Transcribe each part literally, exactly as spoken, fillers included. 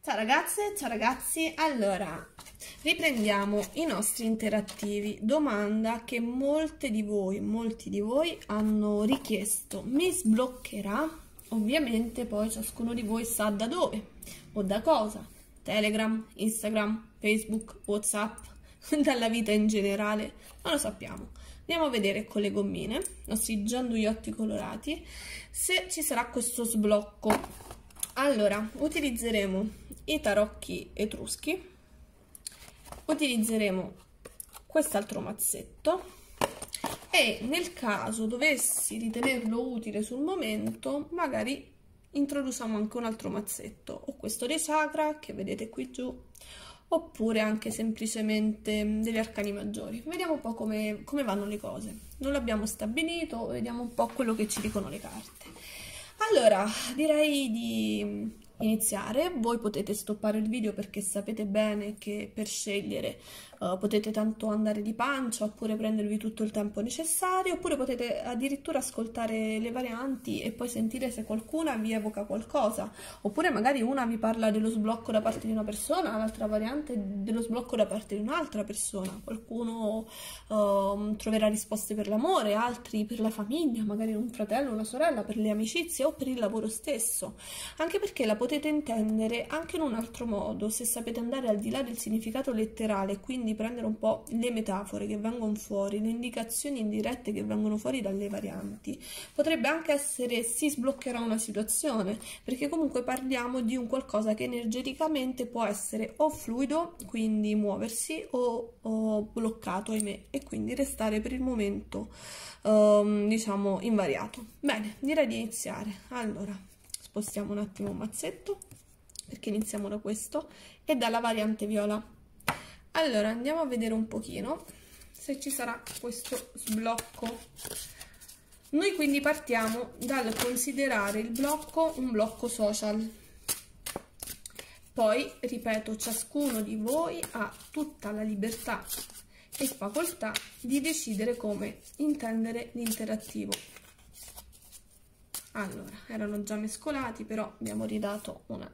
Ciao ragazze, ciao ragazzi, allora riprendiamo i nostri interattivi. Domanda che molte di voi, molti di voi hanno richiesto: mi sbloccherà? Ovviamente poi ciascuno di voi sa da dove o da cosa: Telegram, Instagram, Facebook, WhatsApp, dalla vita in generale, non lo sappiamo. Andiamo a vedere con le gommine, i nostri gianduiotti colorati, se ci sarà questo sblocco. Allora, utilizzeremo i tarocchi etruschi, utilizzeremo quest'altro mazzetto e nel caso dovessi ritenerlo utile sul momento, magari introduciamo anche un altro mazzetto, o questo dei chakra che vedete qui giù, oppure anche semplicemente degli arcani maggiori. Vediamo un po' come, come vanno le cose. Non l'abbiamo stabilito, vediamo un po' quello che ci dicono le carte. Allora, direi di iniziare. Voi potete stoppare il video perché sapete bene che per scegliere uh, potete tanto andare di pancia oppure prendervi tutto il tempo necessario, oppure potete addirittura ascoltare le varianti e poi sentire se qualcuna vi evoca qualcosa, oppure magari una vi parla dello sblocco da parte di una persona, l'altra variante dello sblocco da parte di un'altra persona. Qualcuno uh, troverà risposte per l'amore, altri per la famiglia, magari un fratello, una sorella, per le amicizie o per il lavoro stesso, anche perché la potete intendere anche in un altro modo se sapete andare al di là del significato letterale, quindi prendere un po' le metafore che vengono fuori, le indicazioni indirette che vengono fuori dalle varianti. Potrebbe anche essere: si sbloccherà una situazione, perché comunque parliamo di un qualcosa che energeticamente può essere o fluido, quindi muoversi, o, o bloccato, ahimè, e quindi restare per il momento um, diciamo invariato. Bene, direi di iniziare. Allora, spostiamo un attimo un mazzetto perché iniziamo da questo e dalla variante viola. Allora, andiamo a vedere un pochino se ci sarà questo sblocco. Noi quindi partiamo dal considerare il blocco un blocco social. Poi, ripeto, ciascuno di voi ha tutta la libertà e facoltà di decidere come intendere l'interattivo. Allora, erano già mescolati, però abbiamo ridato una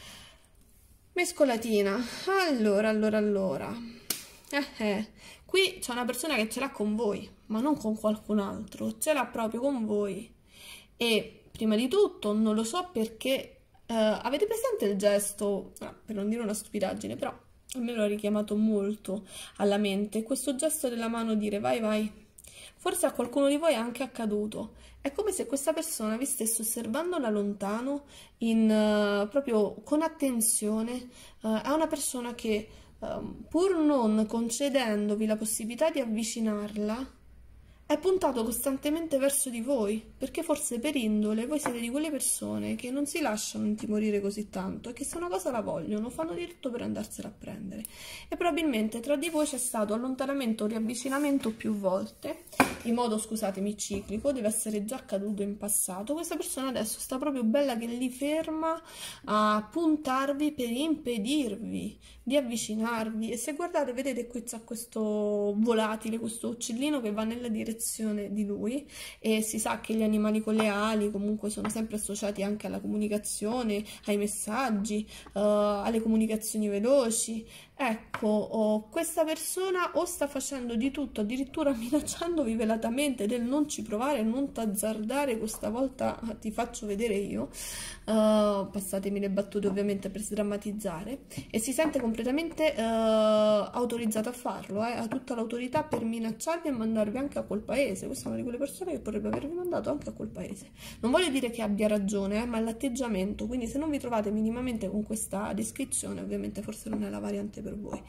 mescolatina. Allora, allora, allora. Eh, eh. Qui c'è una persona che ce l'ha con voi, ma non con qualcun altro, ce l'ha proprio con voi. E prima di tutto non lo so perché eh, avete presente il gesto, ah, per non dire una stupidaggine, però a me l'ho richiamato molto alla mente, questo gesto della mano, dire vai vai. Forse a qualcuno di voi è anche accaduto. È come se questa persona vi stesse osservando da lontano, in, uh, proprio con attenzione. Uh, è una persona che, um, pur non concedendovi la possibilità di avvicinarla, è puntato costantemente verso di voi, perché forse per indole voi siete di quelle persone che non si lasciano intimorire così tanto e che se una cosa la vogliono fanno di tutto per andarsela a prendere. E probabilmente tra di voi c'è stato allontanamento o riavvicinamento più volte, in modo, scusatemi, ciclico, deve essere già accaduto in passato. Questa persona adesso sta proprio bella che li ferma a puntarvi per impedirvi di avvicinarvi. E se guardate, vedete qui c'è questo volatile, questo uccellino che va nella direzione di lui, e si sa che gli animali con le ali comunque sono sempre associati anche alla comunicazione, ai messaggi, uh, alle comunicazioni veloci. Ecco, oh, questa persona o sta facendo di tutto, addirittura minacciandovi velatamente del non ci provare, non t'azzardare, questa volta ti faccio vedere io, uh, passatemi le battute ovviamente per sdrammatizzare, e si sente completamente uh, autorizzata a farlo, eh? Ha tutta l'autorità per minacciarvi e mandarvi anche a quel paese. Questa è una di quelle persone che potrebbe avervi mandato anche a quel paese. Non voglio dire che abbia ragione, eh, ma è l'atteggiamento, quindi se non vi trovate minimamente con questa descrizione, ovviamente forse non è la variante per per voi.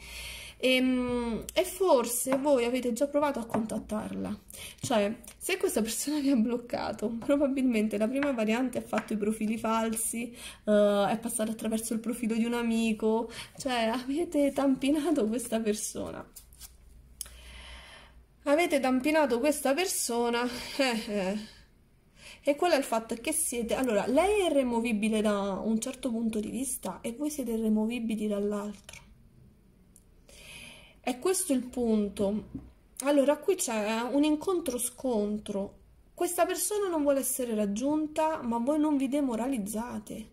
E, e forse voi avete già provato a contattarla, cioè se questa persona vi ha bloccato, probabilmente la prima variante ha fatto i profili falsi, uh, è passata attraverso il profilo di un amico, cioè avete tampinato questa persona. Avete tampinato questa persona eh, eh. E qual è il fatto? È che siete, allora, lei è removibile da un certo punto di vista e voi siete removibili dall'altro. E questo è il punto. Allora, qui c'è un incontro-scontro. Questa persona non vuole essere raggiunta, ma voi non vi demoralizzate.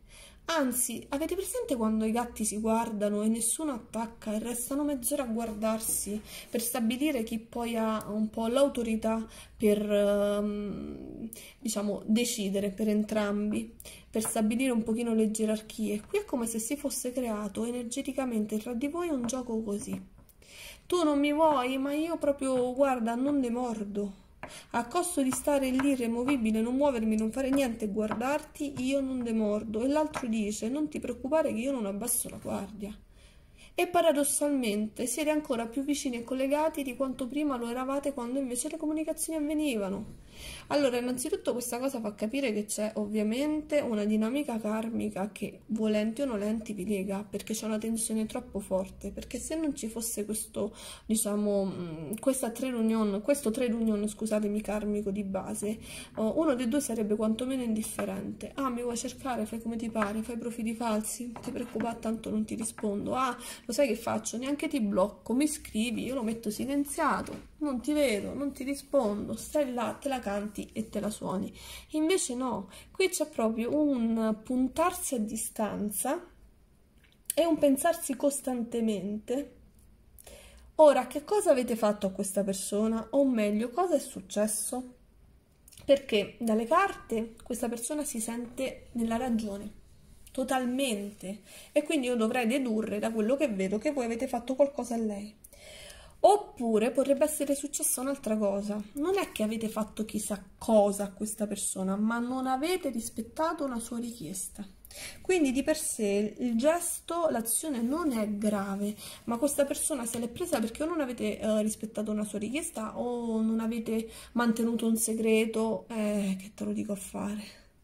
Anzi, avete presente quando i gatti si guardano e nessuno attacca e restano mezz'ora a guardarsi per stabilire chi poi ha un po' l'autorità per, ehm, diciamo, decidere per entrambi, per stabilire un pochino le gerarchie? Qui è come se si fosse creato energeticamente tra di voi un gioco così. Tu non mi vuoi, ma io proprio, guarda, non ne mordo. A costo di stare lì irremovibile, non muovermi, non fare niente e guardarti, io non demordo. E l'altro dice, non ti preoccupare che io non abbasso la guardia. E paradossalmente siete ancora più vicini e collegati di quanto prima lo eravate quando invece le comunicazioni avvenivano. Allora, innanzitutto questa cosa fa capire che c'è ovviamente una dinamica karmica che, volenti o nolenti, vi lega, perché c'è una tensione troppo forte, perché se non ci fosse questo, diciamo, questa trade union, questo trade union, scusatemi, karmico di base, uno dei due sarebbe quantomeno indifferente. Ah, mi vuoi cercare? Fai come ti pare, fai profili falsi, non ti preoccupare, tanto non ti rispondo. Ah, lo sai che faccio? Neanche ti blocco, mi scrivi, io lo metto silenziato, non ti vedo, non ti rispondo, stai là, te la canti e te la suoni. Invece no, qui c'è proprio un puntarsi a distanza e un pensarsi costantemente. Ora, che cosa avete fatto a questa persona? O meglio, cosa è successo? Perché dalle carte questa persona si sente nella ragione, totalmente, e quindi io dovrei dedurre da quello che vedo che voi avete fatto qualcosa a lei. Oppure potrebbe essere successa un'altra cosa, non è che avete fatto chissà cosa a questa persona, ma non avete rispettato una sua richiesta. Quindi di per sé il gesto, l'azione non è grave, ma questa persona se l'è presa perché o non avete eh, rispettato una sua richiesta o non avete mantenuto un segreto. Eh, che te lo dico a fare?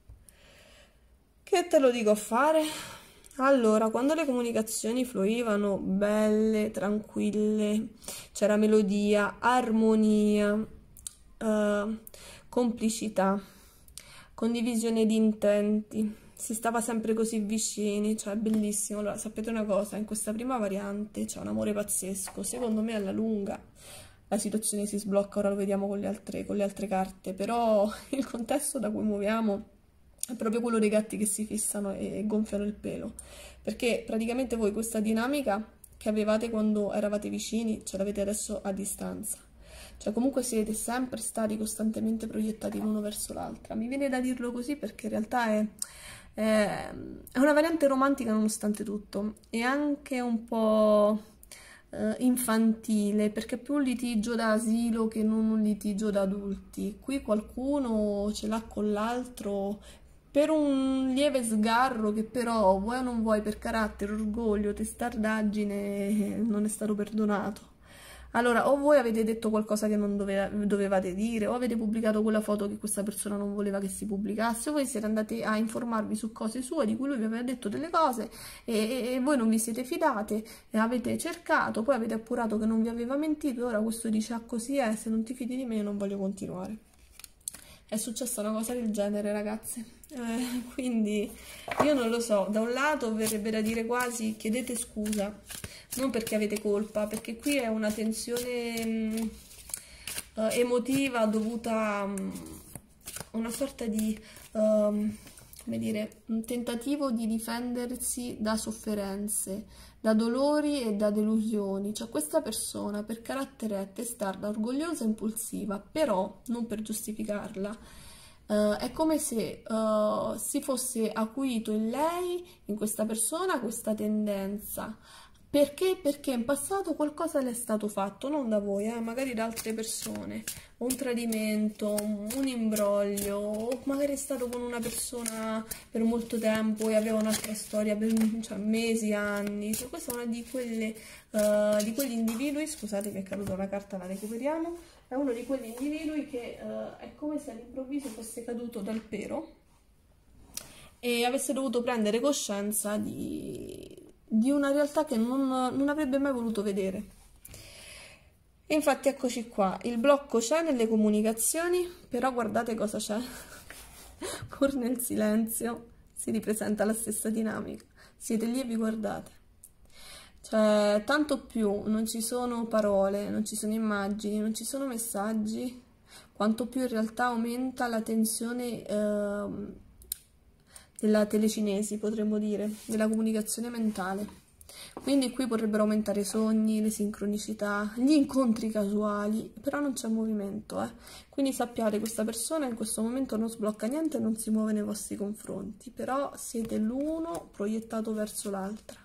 Che te lo dico a fare? Allora, quando le comunicazioni fluivano belle, tranquille, c'era melodia, armonia, eh, complicità, condivisione di intenti, si stava sempre così vicini, cioè bellissimo. Allora, sapete una cosa, in questa prima variante c'è un amore pazzesco, secondo me alla lunga la situazione si sblocca, ora lo vediamo con le altre, con le altre carte, però il contesto da cui muoviamo è proprio quello dei gatti che si fissano e gonfiano il pelo, perché praticamente voi questa dinamica che avevate quando eravate vicini ce l'avete adesso a distanza, cioè comunque siete sempre stati costantemente proiettati l'uno verso l'altra. Mi viene da dirlo così perché in realtà è, è, è una variante romantica nonostante tutto, e anche un po' eh, infantile, perché è più un litigio da asilo che non un litigio da adulti. Qui qualcuno ce l'ha con l'altro per un lieve sgarro che però, vuoi o non vuoi, per carattere, orgoglio, testardaggine, non è stato perdonato. Allora, o voi avete detto qualcosa che non doveva, dovevate dire, o avete pubblicato quella foto che questa persona non voleva che si pubblicasse, o voi siete andati a informarvi su cose sue di cui lui vi aveva detto delle cose e, e, e voi non vi siete fidate e avete cercato, poi avete appurato che non vi aveva mentito e ora questo dice, ah così è, se non ti fidi di me io non voglio continuare. È successa una cosa del genere, ragazze, eh, quindi io non lo so, da un lato verrebbe da dire quasi chiedete scusa, non perché avete colpa, perché qui è una tensione mh, eh, emotiva dovuta a um, una sorta di, um, come dire, un tentativo di difendersi da sofferenze, da dolori e da delusioni. Cioè questa persona per carattere è testarda, orgogliosa e impulsiva, però non per giustificarla. Uh, è come se uh, si fosse acuito in lei, in questa persona, questa tendenza. Perché? Perché in passato qualcosa le è stato fatto, non da voi, eh, magari da altre persone, un tradimento, un imbroglio, o magari è stato con una persona per molto tempo e aveva un'altra storia per cioè, mesi, anni. Cioè, questa è una di quelle uh, di quegli individui, scusate mi è caduta una carta, la recuperiamo, è uno di quegli individui che uh, è come se all'improvviso fosse caduto dal pero e avesse dovuto prendere coscienza di di una realtà che non, non avrebbe mai voluto vedere. E infatti eccoci qua, il blocco c'è nelle comunicazioni, però guardate cosa c'è, pur nel silenzio si ripresenta la stessa dinamica, siete lì e vi guardate, cioè tanto più non ci sono parole, non ci sono immagini, non ci sono messaggi, quanto più in realtà aumenta la tensione eh, della telecinesi, potremmo dire, della comunicazione mentale. Quindi qui potrebbero aumentare i sogni, le sincronicità, gli incontri casuali, però non c'è movimento, eh. Quindi sappiate, questa persona in questo momento non sblocca niente e non si muove nei vostri confronti, però siete l'uno proiettato verso l'altra.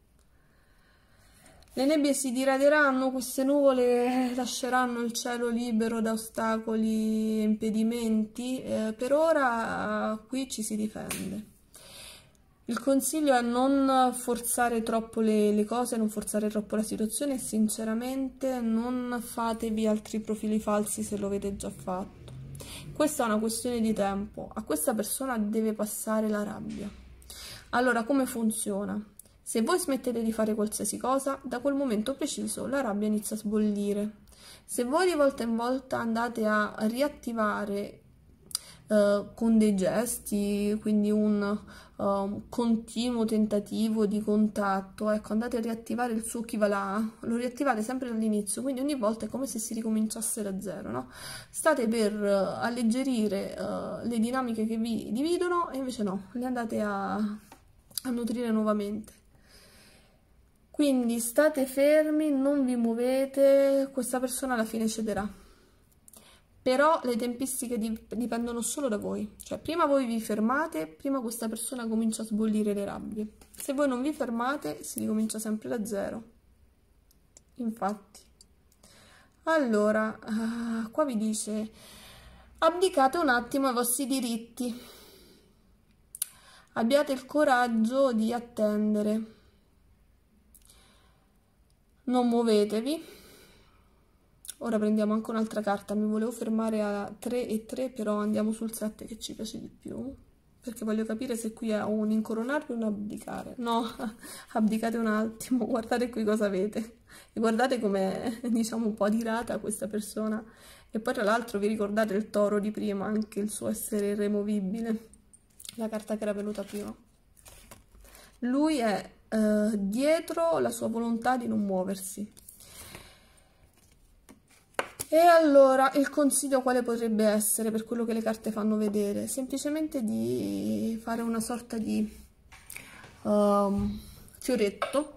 Le nebbie si diraderanno, queste nuvole lasceranno il cielo libero da ostacoli e impedimenti, eh, per ora eh, qui ci si difende. Il consiglio è non forzare troppo le, le cose, non forzare troppo la situazione e sinceramente non fatevi altri profili falsi se lo avete già fatto. Questa è una questione di tempo, a questa persona deve passare la rabbia. Allora, come funziona? Se voi smettete di fare qualsiasi cosa, da quel momento preciso la rabbia inizia a sbollire. Se voi di volta in volta andate a riattivare Uh, con dei gesti, quindi un uh, continuo tentativo di contatto, ecco, andate a riattivare il suo chi va là, lo riattivate sempre dall'inizio, quindi ogni volta è come se si ricominciasse da zero, no? State per uh, alleggerire uh, le dinamiche che vi dividono e invece no, le andate a, a nutrire nuovamente. Quindi state fermi, non vi muovete, questa persona alla fine cederà. Però le tempistiche dipendono solo da voi, cioè prima voi vi fermate, prima questa persona comincia a sbollire le rabbie. Se voi non vi fermate si ricomincia sempre da zero. Infatti. Allora, uh, qua vi dice, abdicate un attimo ai vostri diritti, abbiate il coraggio di attendere, non muovetevi. Ora prendiamo anche un'altra carta, mi volevo fermare a tre e tre, però andiamo sul sette che ci piace di più, perché voglio capire se qui è un incoronarvi o un abdicare. No, abdicate un attimo, guardate qui cosa avete, e guardate com'è, diciamo, un po' adirata questa persona, e poi tra l'altro vi ricordate il toro di prima, anche il suo essere irremovibile, la carta che era venuta prima. Lui è eh, dietro la sua volontà di non muoversi. E allora il consiglio quale potrebbe essere, per quello che le carte fanno vedere? Semplicemente di fare una sorta di um, fioretto.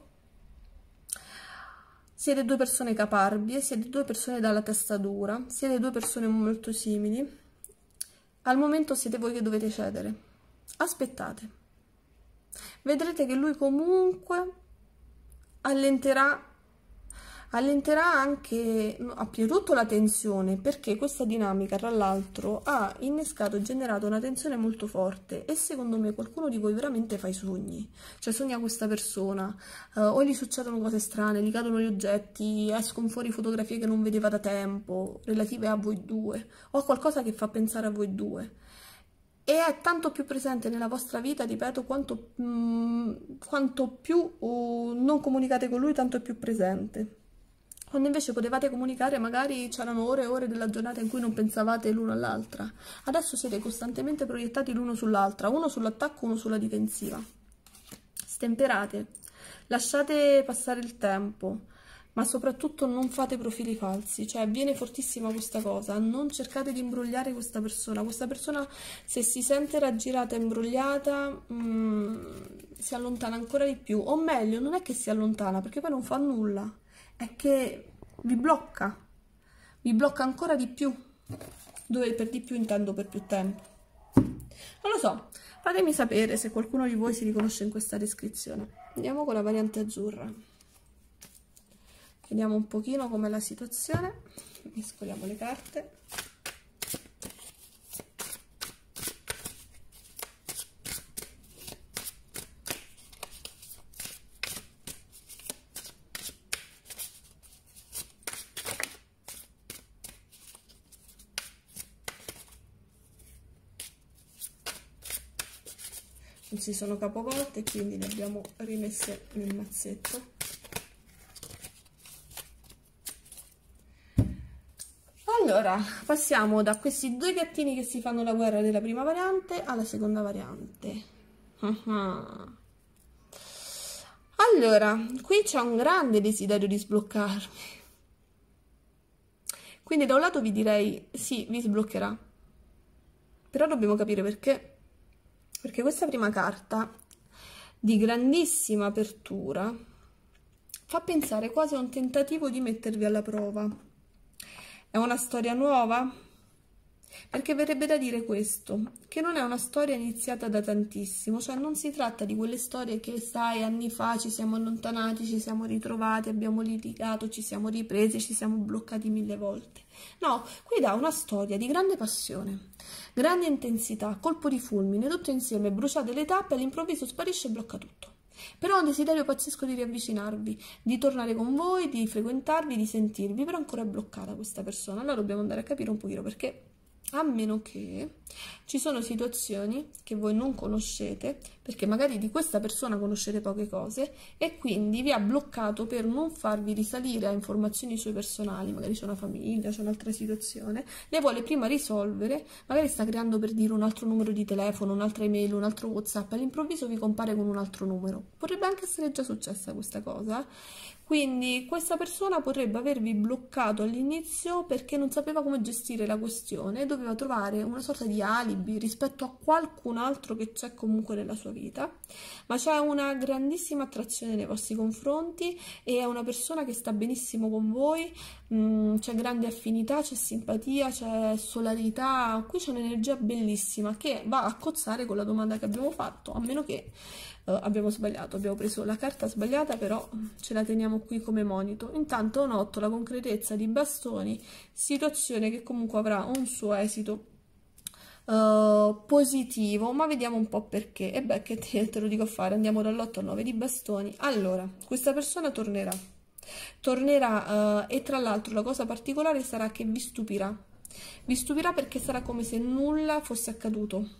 Siete due persone caparbie, siete due persone dalla testa dura, siete due persone molto simili. Al momento siete voi che dovete cedere. Aspettate. Vedrete che lui comunque allenterà allenterà anche a più tutto la tensione, perché questa dinamica tra l'altro ha innescato e generato una tensione molto forte e secondo me qualcuno di voi veramente fa i sogni, cioè sogna questa persona, uh, o gli succedono cose strane, gli cadono gli oggetti, escono fuori fotografie che non vedeva da tempo relative a voi due o a qualcosa che fa pensare a voi due. E è tanto più presente nella vostra vita, ripeto, quanto, mm, quanto più uh, non comunicate con lui, tanto è più presente. Quando invece potevate comunicare, magari c'erano ore e ore della giornata in cui non pensavate l'uno all'altra. Adesso siete costantemente proiettati l'uno sull'altra, uno sull'attacco, uno sulla difensiva. Stemperate, lasciate passare il tempo, ma soprattutto non fate profili falsi, cioè viene fortissima questa cosa, non cercate di imbrogliare questa persona. Questa persona, se si sente raggirata e imbrogliata, mh, si allontana ancora di più, o meglio, non è che si allontana, perché poi non fa nulla. È che vi blocca, vi blocca ancora di più, dove per di più intendo per più tempo. Non lo so, fatemi sapere se qualcuno di voi si riconosce in questa descrizione. Andiamo con la variante azzurra. Vediamo un pochino com'è la situazione, mescoliamo le carte. Non si sono capovolte, quindi le abbiamo rimesse nel mazzetto. Allora, passiamo da questi due gattini che si fanno la guerra della prima variante alla seconda variante. Uh-huh. Allora, qui c'è un grande desiderio di sbloccarmi. Quindi da un lato vi direi, sì, vi sbloccherà. Però dobbiamo capire perché. perché questa prima carta di grandissima apertura fa pensare quasi a un tentativo di mettervi alla prova. È una storia nuova? Perché verrebbe da dire questo, che non è una storia iniziata da tantissimo, cioè non si tratta di quelle storie che, sai, anni fa ci siamo allontanati, ci siamo ritrovati, abbiamo litigato, ci siamo ripresi, ci siamo bloccati mille volte. No, qui dà una storia di grande passione, grande intensità, colpo di fulmine, tutto insieme, bruciate le tappe, all'improvviso sparisce e blocca tutto. Però ho un desiderio pazzesco di riavvicinarvi, di tornare con voi, di frequentarvi, di sentirvi, però ancora è bloccata questa persona. Allora dobbiamo andare a capire un pochino perché, a meno che ci sono situazioni che voi non conoscete, perché magari di questa persona conoscete poche cose e quindi vi ha bloccato per non farvi risalire a informazioni sue personali, magari c'è una famiglia, c'è un'altra situazione, le vuole prima risolvere, magari sta creando, per dire, un altro numero di telefono, un'altra email, un altro WhatsApp, all'improvviso vi compare con un altro numero. Potrebbe anche essere già successa questa cosa. Quindi questa persona potrebbe avervi bloccato all'inizio perché non sapeva come gestire la questione, doveva trovare una sorta di alibi rispetto a qualcun altro che c'è comunque nella sua vita, ma c'è una grandissima attrazione nei vostri confronti e è una persona che sta benissimo con voi, c'è grande affinità, c'è simpatia, c'è solarità, qui c'è un'energia bellissima che va a cozzare con la domanda che abbiamo fatto, a meno che Uh, abbiamo sbagliato, abbiamo preso la carta sbagliata, però ce la teniamo qui come monito. Intanto un otto, la concretezza di bastoni, situazione che comunque avrà un suo esito uh, positivo, ma vediamo un po' perché. E beh, che te, te lo dico a fare, andiamo dall'otto al nove di bastoni. Allora, questa persona tornerà, tornerà uh, e tra l'altro la cosa particolare sarà che vi stupirà, vi stupirà perché sarà come se nulla fosse accaduto.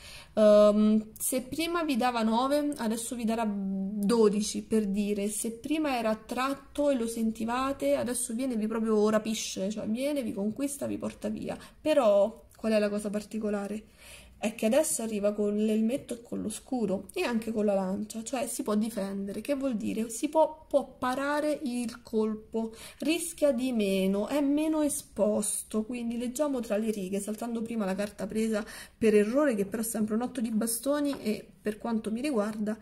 Um, se prima vi dava nove, adesso vi darà dodici, per dire. Se prima era attratto e lo sentivate, adesso viene, vi proprio rapisce, cioè viene, vi conquista, vi porta via. Però qual è la cosa particolare? È che adesso arriva con l'elmetto e con lo scudo e anche con la lancia, cioè si può difendere. Che vuol dire? Si può, può parare il colpo, rischia di meno, è meno esposto. Quindi leggiamo tra le righe, saltando prima la carta presa per errore, che però è sempre un otto di bastoni e per quanto mi riguarda,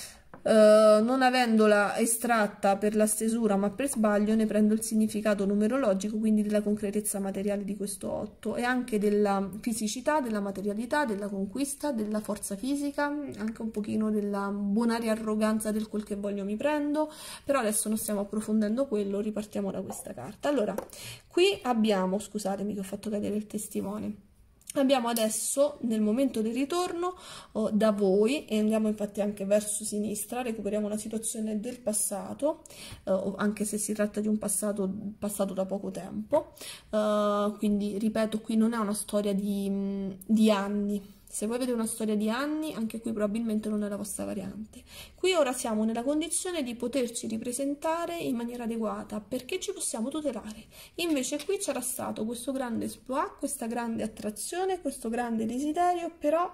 Uh, non avendola estratta per la stesura ma per sbaglio, ne prendo il significato numerologico, quindi della concretezza materiale di questo otto e anche della fisicità, della materialità, della conquista, della forza fisica, anche un pochino della bonaria arroganza del quel che voglio mi prendo, però adesso non stiamo approfondendo quello, ripartiamo da questa carta. Allora, qui abbiamo, scusatemi che ho fatto cadere il testimone, abbiamo adesso nel momento del ritorno oh, da voi, e andiamo infatti anche verso sinistra, recuperiamo una situazione del passato, eh, anche se si tratta di un passato passato da poco tempo, uh, quindi ripeto, qui non è una storia di, di anni. Se voi avete una storia di anni, anche qui probabilmente non è la vostra variante. Qui ora siamo nella condizione di poterci ripresentare in maniera adeguata, perché ci possiamo tutelare. Invece qui c'era stato questo grande exploit, questa grande attrazione, questo grande desiderio, però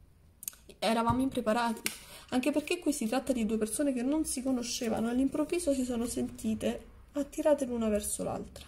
eravamo impreparati. Anche perché qui si tratta di due persone che non si conoscevano, all'improvviso si sono sentite attirate l'una verso l'altra.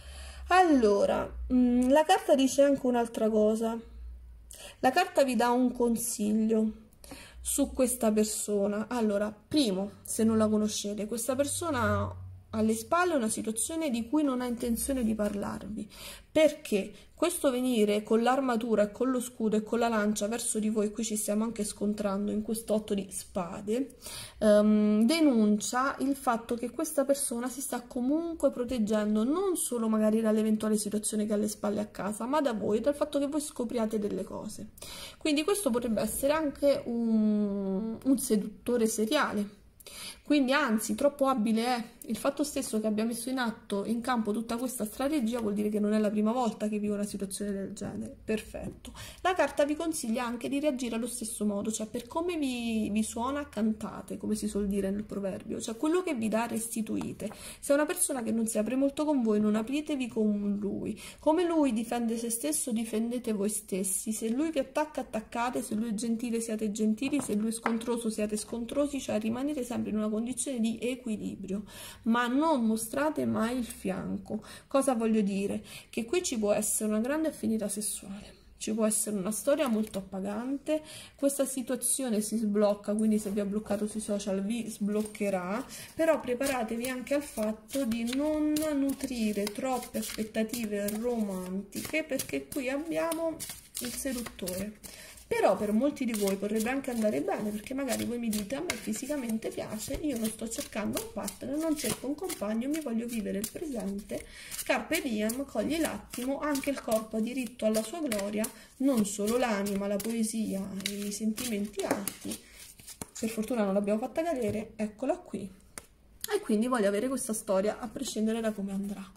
Allora, mh, la carta dice anche un'altra cosa. La carta vi dà un consiglio su questa persona. Allora, primo, se non la conoscete, questa persona ha alle spalle una situazione di cui non ha intenzione di parlarvi, perché questo venire con l'armatura e con lo scudo e con la lancia verso di voi, qui ci stiamo anche scontrando in quest'otto di spade, um, denuncia il fatto che questa persona si sta comunque proteggendo non solo magari dall'eventuale situazione che ha alle spalle a casa, ma da voi, dal fatto che voi scopriate delle cose. Quindi questo potrebbe essere anche un, un seduttore seriale. Quindi anzi, troppo abile è. Il fatto stesso che abbia messo in atto, in campo tutta questa strategia, vuol dire che non è la prima volta che vive una situazione del genere. Perfetto. La carta vi consiglia anche di reagire allo stesso modo, cioè per come vi, vi suona cantate, come si suol dire nel proverbio, cioè quello che vi dà restituite. Se è una persona che non si apre molto con voi, non apritevi con lui. Come lui difende se stesso, difendete voi stessi. Se lui vi attacca, attaccate. Se lui è gentile, siate gentili. Se lui è scontroso, siate scontrosi, cioè rimanete sempre in una condizione di equilibrio, ma non mostrate mai il fianco. Cosa voglio dire? Che qui ci può essere una grande affinità sessuale, ci può essere una storia molto appagante, questa situazione si sblocca, quindi se vi ha bloccato sui social vi sbloccherà, però preparatevi anche al fatto di non nutrire troppe aspettative romantiche, perché qui abbiamo il seduttore. Però per molti di voi potrebbe anche andare bene, perché magari voi mi dite: a me fisicamente piace, io non sto cercando un partner, non cerco un compagno, mi voglio vivere il presente, carpe diem, cogli l'attimo, anche il corpo ha diritto alla sua gloria, non solo l'anima, la poesia e i sentimenti alti. Per fortuna non l'abbiamo fatta cadere, eccola qui. E quindi voglio avere questa storia a prescindere da come andrà.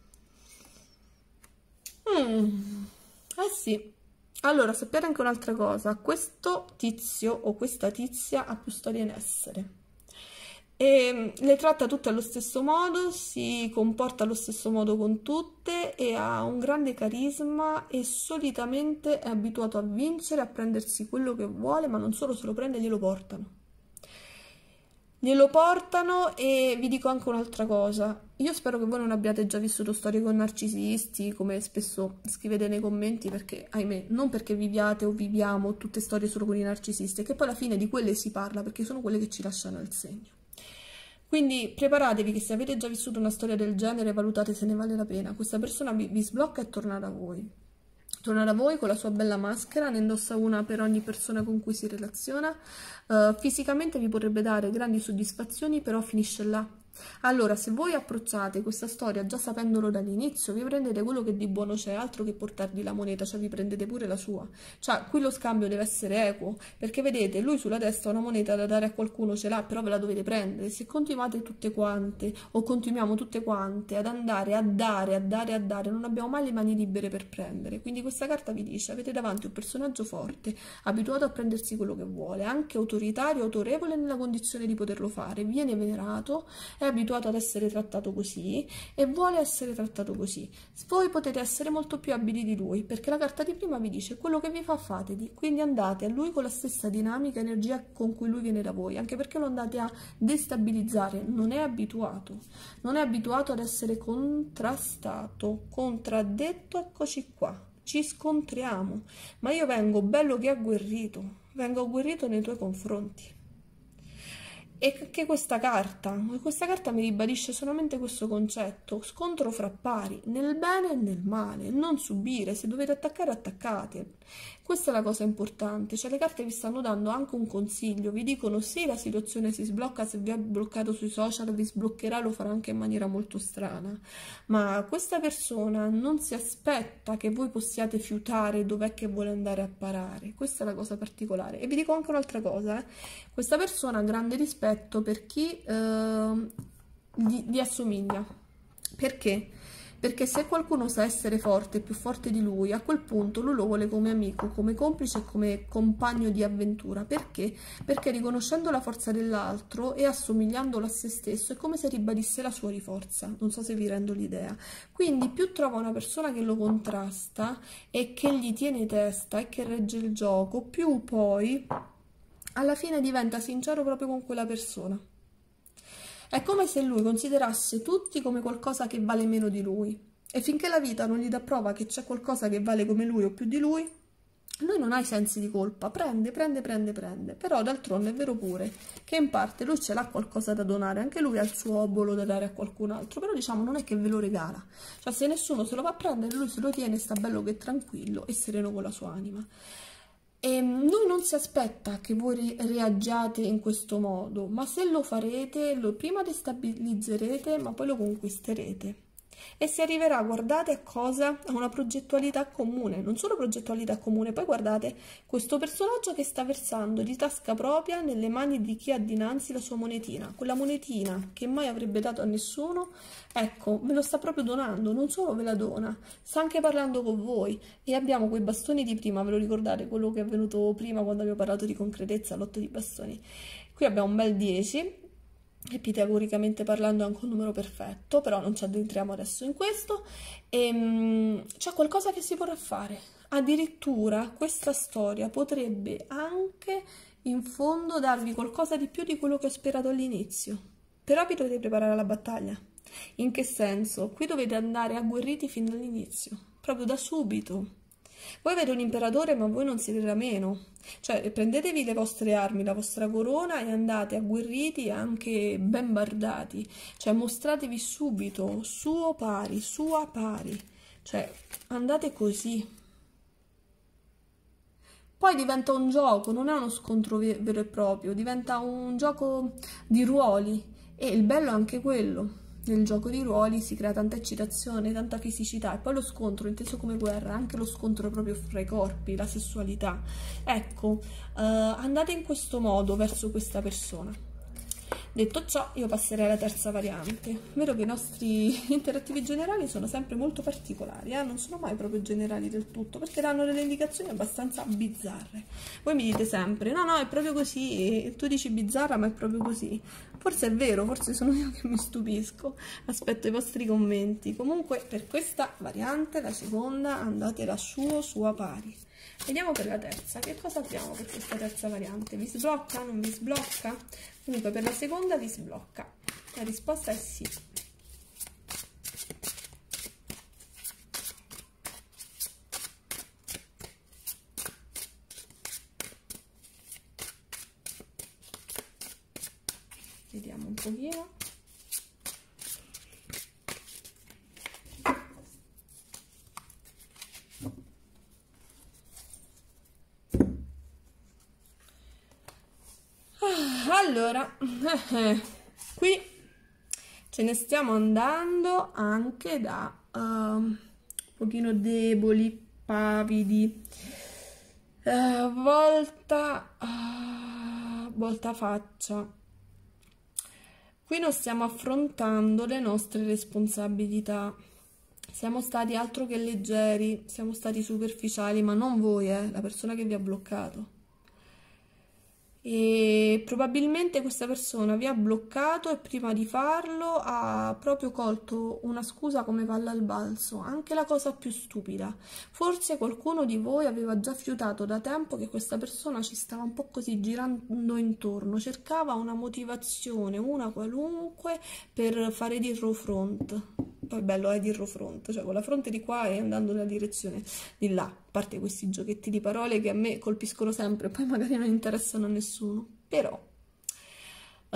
Mm. Eh sì. Allora, sappiate anche un'altra cosa: questo tizio o questa tizia ha più storie in essere e le tratta tutte allo stesso modo, si comporta allo stesso modo con tutte e ha un grande carisma e solitamente è abituato a vincere, a prendersi quello che vuole, ma non solo se lo prende, glielo portano. Glielo portano. E vi dico anche un'altra cosa: io spero che voi non abbiate già vissuto storie con narcisisti, come spesso scrivete nei commenti, perché ahimè, non perché viviate o viviamo tutte storie solo con i narcisisti, è che poi alla fine di quelle si parla, perché sono quelle che ci lasciano il segno. Quindi preparatevi che se avete già vissuto una storia del genere, valutate se ne vale la pena. Questa persona vi, vi sblocca e torna da voi. Torna da voi con la sua bella maschera, ne indossa una per ogni persona con cui si relaziona. Uh, fisicamente vi potrebbe dare grandi soddisfazioni, però finisce là. Allora, se voi approcciate questa storia già sapendolo dall'inizio, vi prendete quello che di buono c'è, altro che portargli la moneta, cioè vi prendete pure la sua. Cioè, qui lo scambio deve essere equo, perché vedete, lui sulla testa ha una moneta da dare a qualcuno, ce l'ha, però ve la dovete prendere. Se continuate tutte quante, o continuiamo tutte quante, ad andare a dare, a dare, a dare, non abbiamo mai le mani libere per prendere. Quindi questa carta vi dice: avete davanti un personaggio forte, abituato a prendersi quello che vuole, anche autoritario, autorevole nella condizione di poterlo fare, viene venerato, è abituato ad essere trattato così e vuole essere trattato così. Voi potete essere molto più abili di lui, perché la carta di prima vi dice: quello che vi fa fategli, quindi andate a lui con la stessa dinamica, energia con cui lui viene da voi, anche perché lo andate a destabilizzare. Non è abituato, non è abituato ad essere contrastato, contraddetto. Eccoci qua, ci scontriamo, ma io vengo bello che agguerrito, vengo agguerrito nei tuoi confronti. E che questa carta, questa carta mi ribadisce solamente questo concetto: scontro fra pari, nel bene e nel male, non subire, se dovete attaccare attaccate. Questa è la cosa importante, cioè le carte vi stanno dando anche un consiglio, vi dicono: se la situazione si sblocca, se vi ha bloccato sui social, vi sbloccherà, lo farà anche in maniera molto strana, ma questa persona non si aspetta che voi possiate fiutare dov'è che vuole andare a parare. Questa è la cosa particolare. E vi dico anche un'altra cosa, eh. Questa persona ha grande rispetto per chi eh, gli, gli assomiglia. Perché? Perché se qualcuno sa essere forte, più forte di lui, a quel punto lui lo vuole come amico, come complice e come compagno di avventura. Perché? Perché riconoscendo la forza dell'altro e assomigliandolo a se stesso è come se ribadisse la sua forza. Non so se vi rendo l'idea. Quindi più trova una persona che lo contrasta e che gli tiene testa e che regge il gioco, più poi alla fine diventa sincero proprio con quella persona. È come se lui considerasse tutti come qualcosa che vale meno di lui, e finché la vita non gli dà prova che c'è qualcosa che vale come lui o più di lui, lui non ha i sensi di colpa, prende, prende, prende, prende. Però d'altronde è vero pure che in parte lui ce l'ha qualcosa da donare, anche lui ha il suo obolo da dare a qualcun altro, però diciamo non è che ve lo regala, cioè se nessuno se lo va a prendere lui se lo tiene, sta bello che tranquillo e sereno con la sua anima. E lui non si aspetta che voi reagiate in questo modo, ma se lo farete, lo prima destabilizzerete, ma poi lo conquisterete. E si arriverà, guardate a cosa? A una progettualità comune, non solo progettualità comune, poi guardate questo personaggio che sta versando di tasca propria nelle mani di chi ha dinanzi la sua monetina, quella monetina che mai avrebbe dato a nessuno, ecco, ve lo sta proprio donando, non solo ve la dona, sta anche parlando con voi. E abbiamo quei bastoni di prima, ve lo ricordate, quello che è venuto prima quando abbiamo parlato di concretezza, l'otto di bastoni. Qui abbiamo un bel dieci, e pitagoricamente parlando è anche un numero perfetto, però non ci addentriamo adesso in questo. E c'è qualcosa che si vorrà fare, addirittura questa storia potrebbe anche in fondo darvi qualcosa di più di quello che ho sperato all'inizio, però vi dovete preparare alla battaglia. In che senso? Qui dovete andare agguerriti fin dall'inizio, proprio da subito. Voi avete un imperatore, ma voi non siete da meno. Cioè, prendetevi le vostre armi, la vostra corona e andate agguerriti e anche ben bardati. Cioè, mostratevi subito, suo pari, sua pari. Cioè, andate così. Poi diventa un gioco, non è uno scontro vero e proprio, diventa un gioco di ruoli. E il bello è anche quello. Nel gioco di ruoli si crea tanta eccitazione, tanta fisicità e poi lo scontro, inteso come guerra, anche lo scontro proprio fra i corpi, la sessualità. Ecco, eh, andate in questo modo verso questa persona. Detto ciò, io passerei alla terza variante. Vero che i nostri interattivi generali sono sempre molto particolari, eh? Non sono mai proprio generali del tutto, perché danno delle indicazioni abbastanza bizzarre. Voi mi dite sempre, no, no, è proprio così, e tu dici bizzarra, ma è proprio così. Forse è vero, forse sono io che mi stupisco. Aspetto i vostri commenti. Comunque, per questa variante, la seconda, andate da suo, sua pari. Vediamo per la terza, che cosa abbiamo per questa terza variante? Vi sblocca? Non vi sblocca? Comunque per la seconda vi sblocca. La risposta è sì. Vediamo un pochino. Allora, eh, qui ce ne stiamo andando anche da uh, un pochino deboli, pavidi, uh, volta, uh, volta faccia. Qui non stiamo affrontando le nostre responsabilità. Siamo stati altro che leggeri, siamo stati superficiali, ma non voi, eh, la persona che vi ha bloccato. E probabilmente questa persona vi ha bloccato e prima di farlo ha proprio colto una scusa come palla al balzo, anche la cosa più stupida. Forse qualcuno di voi aveva già fiutato da tempo che questa persona ci stava un po' così girando intorno, cercava una motivazione, una qualunque, per fare dirro front. Poi bello è dirro front, cioè con la fronte di qua e andando nella direzione di là, a parte questi giochetti di parole che a me colpiscono sempre, poi magari non interessano a nessuno, però uh,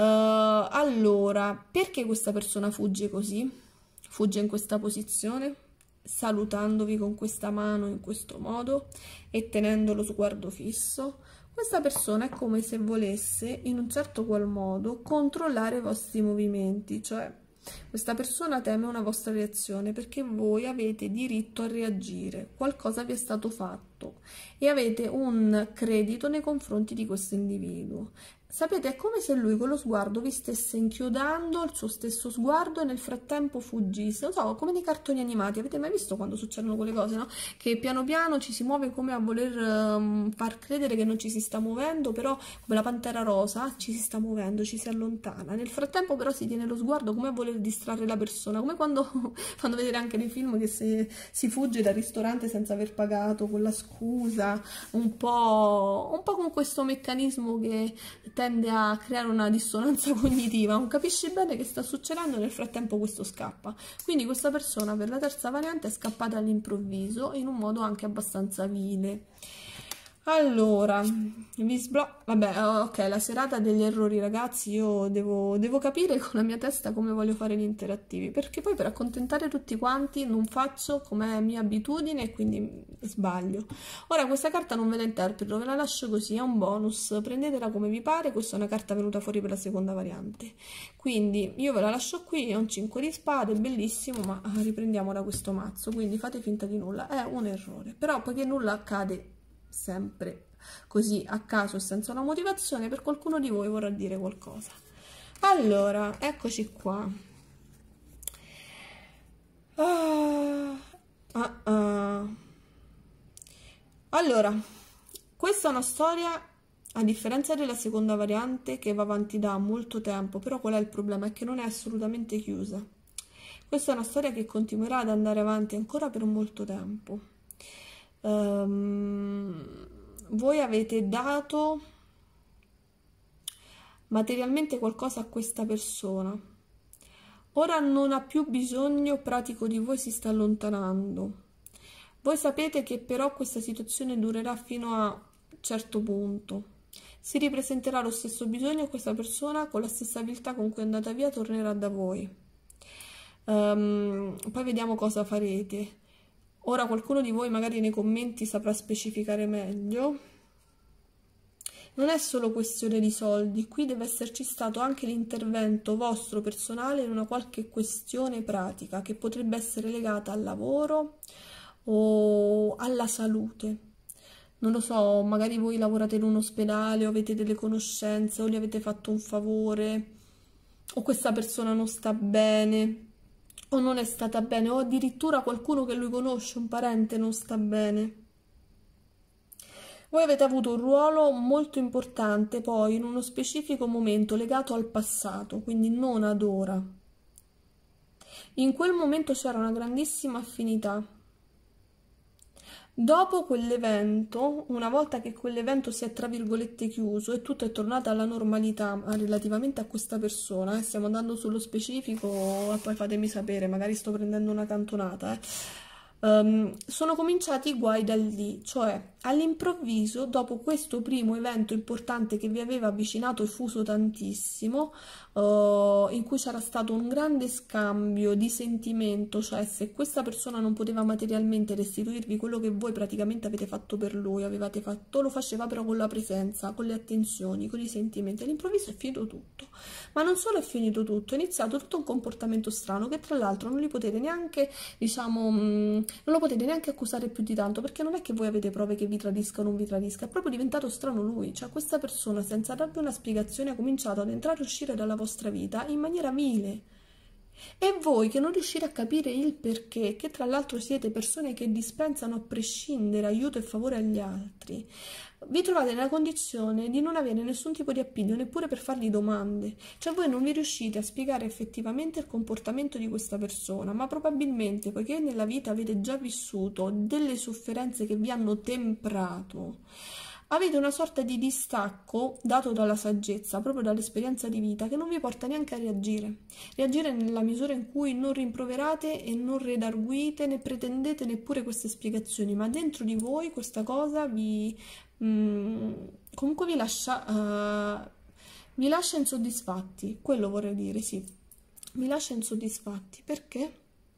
allora, perché questa persona fugge così? Fugge in questa posizione, salutandovi con questa mano in questo modo e tenendo lo sguardo fisso. Questa persona è come se volesse in un certo qual modo controllare i vostri movimenti, cioè questa persona teme una vostra reazione perché voi avete diritto a reagire, qualcosa vi è stato fatto e avete un credito nei confronti di questo individuo. Sapete, è come se lui con lo sguardo vi stesse inchiodando il suo stesso sguardo e nel frattempo fuggisse. Non so, come nei cartoni animati. Avete mai visto quando succedono quelle cose, no? Che piano piano ci si muove come a voler um, far credere che non ci si sta muovendo, però come la pantera rosa ci si sta muovendo, ci si allontana. Nel frattempo però si tiene lo sguardo come a voler distrarre la persona, come quando fanno vedere anche nei film che si, si fugge dal ristorante senza aver pagato, con la scusa, un po', un po' con questo meccanismo che tende a creare una dissonanza cognitiva, non capisci bene che sta succedendo e nel frattempo questo scappa. Quindi questa persona per la terza variante è scappata all'improvviso in un modo anche abbastanza vile. Allora, vi sblocco, vabbè, ok, la serata degli errori, ragazzi, io devo, devo capire con la mia testa come voglio fare gli interattivi, perché poi per accontentare tutti quanti non faccio come è mia abitudine e quindi sbaglio. Ora questa carta non ve la interpreto, ve la lascio così, è un bonus, prendetela come vi pare, questa è una carta venuta fuori per la seconda variante. Quindi io ve la lascio qui, è un cinque di spade, bellissimo, ma riprendiamo da questo mazzo, quindi fate finta di nulla, è un errore, però poiché nulla accade sempre così a caso e senza una motivazione, per qualcuno di voi vorrà dire qualcosa. Allora, eccoci qua. Ah, ah, ah. Allora, questa è una storia, a differenza della seconda variante, che va avanti da molto tempo, però qual è il problema? È che non è assolutamente chiusa. Questa è una storia che continuerà ad andare avanti ancora per molto tempo. Um, voi avete dato materialmente qualcosa a questa persona, ora non ha più bisogno pratico di voi, si sta allontanando. Voi sapete che però questa situazione durerà fino a un certo punto. Si ripresenterà lo stesso bisogno e questa persona con la stessa viltà con cui è andata via tornerà da voi. Um, poi vediamo cosa farete. Ora qualcuno di voi magari nei commenti saprà specificare meglio. Non è solo questione di soldi, qui deve esserci stato anche l'intervento vostro personale in una qualche questione pratica che potrebbe essere legata al lavoro o alla salute. Non lo so, magari voi lavorate in un ospedale o avete delle conoscenze o gli avete fatto un favore o questa persona non sta bene o non è stata bene o addirittura qualcuno che lui conosce, un parente, non sta bene. Voi avete avuto un ruolo molto importante poi in uno specifico momento legato al passato, quindi non ad ora. In quel momento c'era una grandissima affinità. Dopo quell'evento, una volta che quell'evento si è tra virgolette chiuso e tutto è tornato alla normalità relativamente a questa persona, eh, stiamo andando sullo specifico e poi fatemi sapere, magari sto prendendo una cantonata, eh. Um, sono cominciati i guai da lì, cioè all'improvviso, dopo questo primo evento importante che vi aveva avvicinato e fuso tantissimo, uh, in cui c'era stato un grande scambio di sentimento, cioè se questa persona non poteva materialmente restituirvi quello che voi praticamente avete fatto per lui, avevate fatto, lo faceva però con la presenza, con le attenzioni, con i sentimenti, all'improvviso è finito tutto. Ma non solo è finito tutto, è iniziato tutto un comportamento strano che tra l'altro non li potete neanche, diciamo, mh, non lo potete neanche accusare più di tanto, perché non è che voi avete prove che vi tradisca o non vi tradisca, è proprio diventato strano lui, cioè questa persona senza darvi una spiegazione ha cominciato ad entrare e uscire dalla vostra vita in maniera vile. E voi che non riuscite a capire il perché, che tra l'altro siete persone che dispensano a prescindere aiuto e favore agli altri, vi trovate nella condizione di non avere nessun tipo di appiglio neppure per fargli domande, cioè voi non vi riuscite a spiegare effettivamente il comportamento di questa persona, ma probabilmente poiché nella vita avete già vissuto delle sofferenze che vi hanno temprato, avete una sorta di distacco dato dalla saggezza, proprio dall'esperienza di vita, che non vi porta neanche a reagire. Reagire nella misura in cui non rimproverate e non redarguite, né pretendete neppure queste spiegazioni, ma dentro di voi questa cosa vi mh, comunque vi lascia, uh, vi lascia insoddisfatti, quello vorrei dire, sì. Vi lascia insoddisfatti, perché?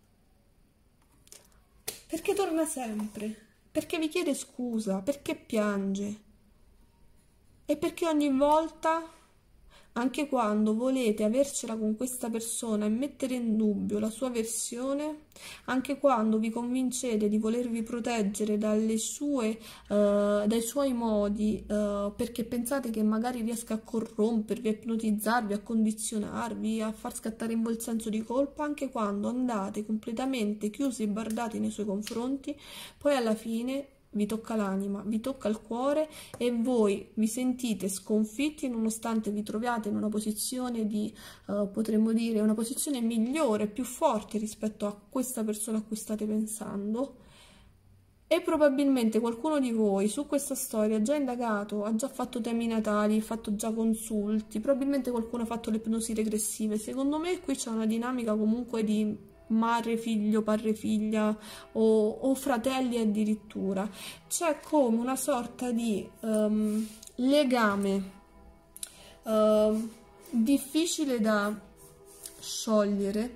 Perché torna sempre. Perché vi chiede scusa, perché piange e perché ogni volta, anche quando volete avercela con questa persona e mettere in dubbio la sua versione, anche quando vi convincete di volervi proteggere dalle sue, uh, dai suoi modi, uh, perché pensate che magari riesca a corrompervi, a ipnotizzarvi, a condizionarvi, a far scattare in voi il senso di colpa, anche quando andate completamente chiusi e bardati nei suoi confronti, poi alla fine vi tocca l'anima, vi tocca il cuore e voi vi sentite sconfitti nonostante vi troviate in una posizione di, uh, potremmo dire, una posizione migliore, più forte rispetto a questa persona a cui state pensando. E probabilmente qualcuno di voi su questa storia ha già indagato, ha già fatto temi natali, ha fatto già consulti, probabilmente qualcuno ha fatto le ipnosi regressive. Secondo me qui c'è una dinamica comunque di madre, figlio, padre, figlia o, o fratelli addirittura. C'è come una sorta di um, legame uh, difficile da sciogliere,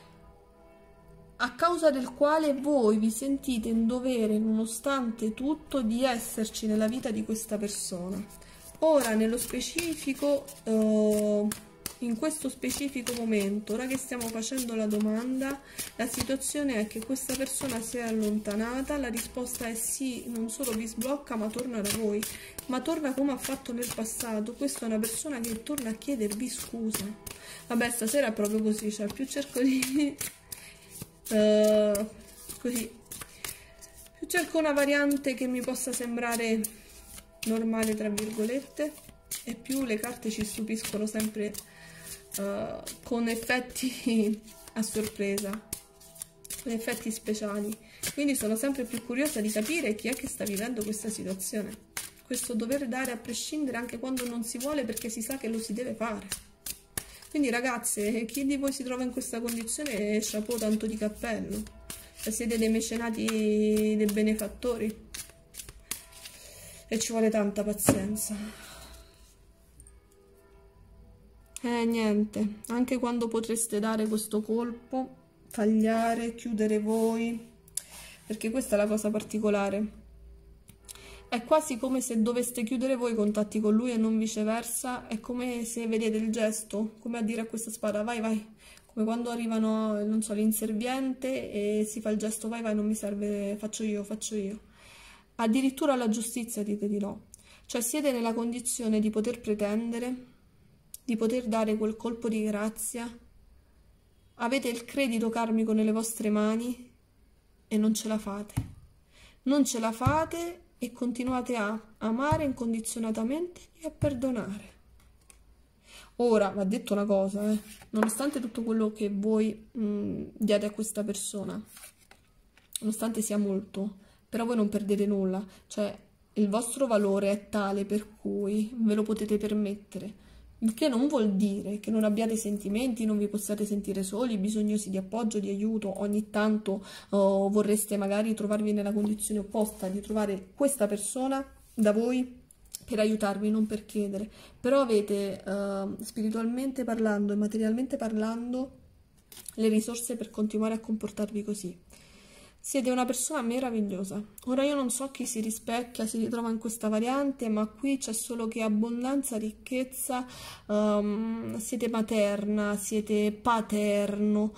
a causa del quale voi vi sentite in dovere, nonostante tutto, di esserci nella vita di questa persona. Ora, nello specifico, uh, in questo specifico momento, ora che stiamo facendo la domanda, la situazione è che questa persona si è allontanata, la risposta è sì, non solo vi sblocca, ma torna da voi, ma torna come ha fatto nel passato. Questa è una persona che torna a chiedervi scusa. Vabbè, stasera è proprio così, cioè più cerco di... Uh, così cerco una variante che mi possa sembrare normale tra virgolette e più le carte ci stupiscono sempre uh, con effetti a sorpresa, con effetti speciali, quindi sono sempre più curiosa di capire chi è che sta vivendo questa situazione, questo dover dare a prescindere anche quando non si vuole perché si sa che lo si deve fare. Quindi ragazze, chi di voi si trova in questa condizione, chapeau, tanto di cappello. siete dei mecenati, dei benefattori e ci vuole tanta pazienza. Eh, niente, anche quando potreste dare questo colpo, tagliare, chiudere voi, perché questa è la cosa particolare. È quasi come se doveste chiudere voi i contatti con lui e non viceversa. È come se vedete il gesto, come a dire a questa spada vai vai, come quando arrivano, non so, l'inserviente e si fa il gesto vai vai, non mi serve, faccio io, faccio io. Addirittura alla giustizia dite di no. Cioè siete nella condizione di poter pretendere, di poter dare quel colpo di grazia, avete il credito karmico nelle vostre mani e non ce la fate. Non ce la fate e continuate a amare incondizionatamente e a perdonare. Ora, va detto una cosa, eh, nonostante tutto quello che voi mh, diate a questa persona, nonostante sia molto, però voi non perdete nulla, cioè il vostro valore è tale per cui ve lo potete permettere. Il che non vuol dire che non abbiate sentimenti, non vi possiate sentire soli, bisognosi di appoggio, di aiuto, ogni tanto oh, vorreste magari trovarvi nella condizione opposta, di trovare questa persona da voi per aiutarvi, non per chiedere. Però avete uh, spiritualmente parlando e materialmente parlando le risorse per continuare a comportarvi così. Siete una persona meravigliosa. Ora io non so chi si rispecchia, si ritrova in questa variante, ma qui c'è solo che abbondanza, ricchezza, um, siete materna, siete paterno,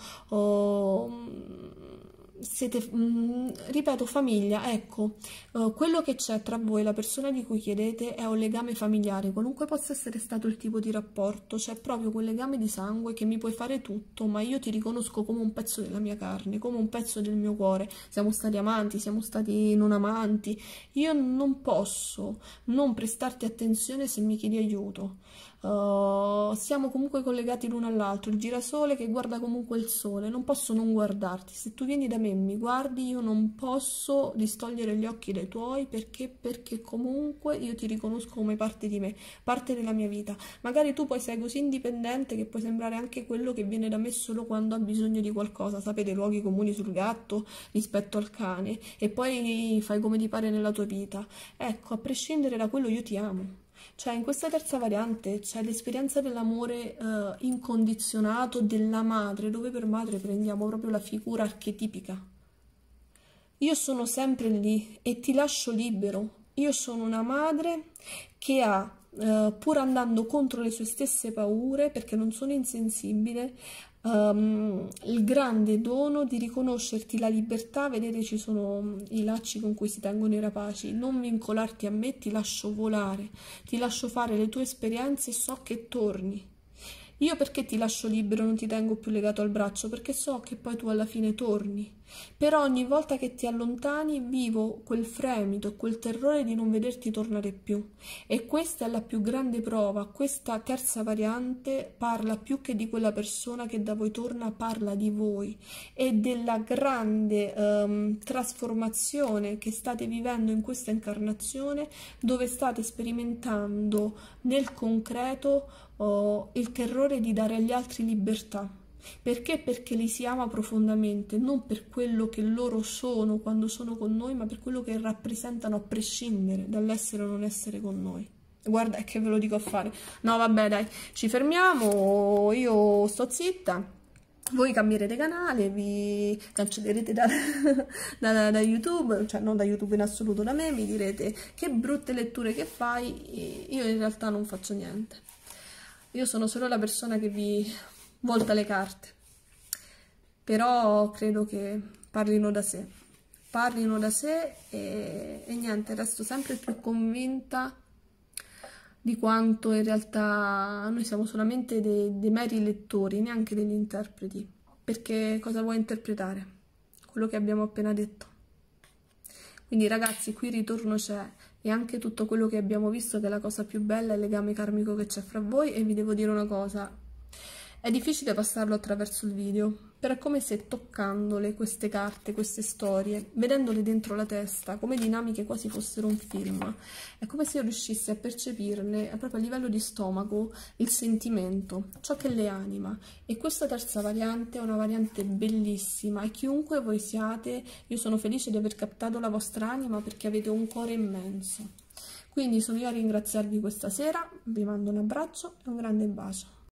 um, siete, um, ripeto, famiglia. Ecco, uh, quello che c'è tra voi, la persona di cui chiedete, è un legame familiare, qualunque possa essere stato il tipo di rapporto, c'è proprio quel legame di sangue che mi puoi fare tutto, ma io ti riconosco come un pezzo della mia carne, come un pezzo del mio cuore. Siamo stati amanti, siamo stati non amanti, io non posso non prestarti attenzione se mi chiedi aiuto. Uh, siamo comunque collegati l'uno all'altro, il girasole che guarda comunque il sole, non posso non guardarti. Se tu vieni da me e mi guardi, io non posso distogliere gli occhi dai tuoi, perché perché comunque io ti riconosco come parte di me, parte della mia vita. Magari tu poi sei così indipendente che puoi sembrare anche quello che viene da me solo quando ha bisogno di qualcosa, sapete, luoghi comuni sul gatto rispetto al cane, e poi fai come ti pare nella tua vita. Ecco, a prescindere da quello io ti amo. Cioè in questa terza variante c'è l'esperienza dell'amore eh, incondizionato della madre, dove per madre prendiamo proprio la figura archetipica. Io sono sempre lì e ti lascio libero. Io sono una madre che ha, eh, pur andando contro le sue stesse paure, perché non sono insensibile, Um, il grande dono di riconoscerti la libertà. Vedete, ci sono i lacci con cui si tengono i rapaci, non vincolarti a me, ti lascio volare, ti lascio fare le tue esperienze e so che torni. Io perché ti lascio libero, non ti tengo più legato al braccio? Perché so che poi tu alla fine torni. Però ogni volta che ti allontani vivo quel fremito, quel terrore di non vederti tornare più. E questa è la più grande prova. Questa terza variante parla più che di quella persona che da voi torna, parla di voi e della grande um, trasformazione che state vivendo in questa incarnazione, dove state sperimentando nel concreto oh, il terrore di dare agli altri libertà. Perché? Perché li si ama profondamente, non per quello che loro sono quando sono con noi, ma per quello che rappresentano a prescindere dall'essere o non essere con noi. Guarda, è che ve lo dico a fare. No, vabbè, dai, ci fermiamo, io sto zitta. Voi cambierete canale, vi cancellerete da, da, da YouTube, cioè non da YouTube in assoluto, da me, mi direte che brutte letture che fai. Io in realtà non faccio niente. Io sono solo la persona che vi volta le carte, però credo che parlino da sé, parlino da sé e, e niente, resto sempre più convinta di quanto in realtà noi siamo solamente dei, dei meri lettori, neanche degli interpreti, perché cosa vuoi interpretare? Quello che abbiamo appena detto. Quindi ragazzi, qui il ritorno c'è, e anche tutto quello che abbiamo visto, che è la cosa più bella, è il legame karmico che c'è fra voi. E vi devo dire una cosa, È difficile passarlo attraverso il video, però è come se toccandole queste carte, queste storie, vedendole dentro la testa, come dinamiche quasi fossero un film, è come se io riuscissi a percepirne proprio a livello di stomaco il sentimento, ciò che le anima. E questa terza variante è una variante bellissima e chiunque voi siate, io sono felice di aver captato la vostra anima perché avete un cuore immenso. Quindi sono io a ringraziarvi questa sera, vi mando un abbraccio e un grande bacio.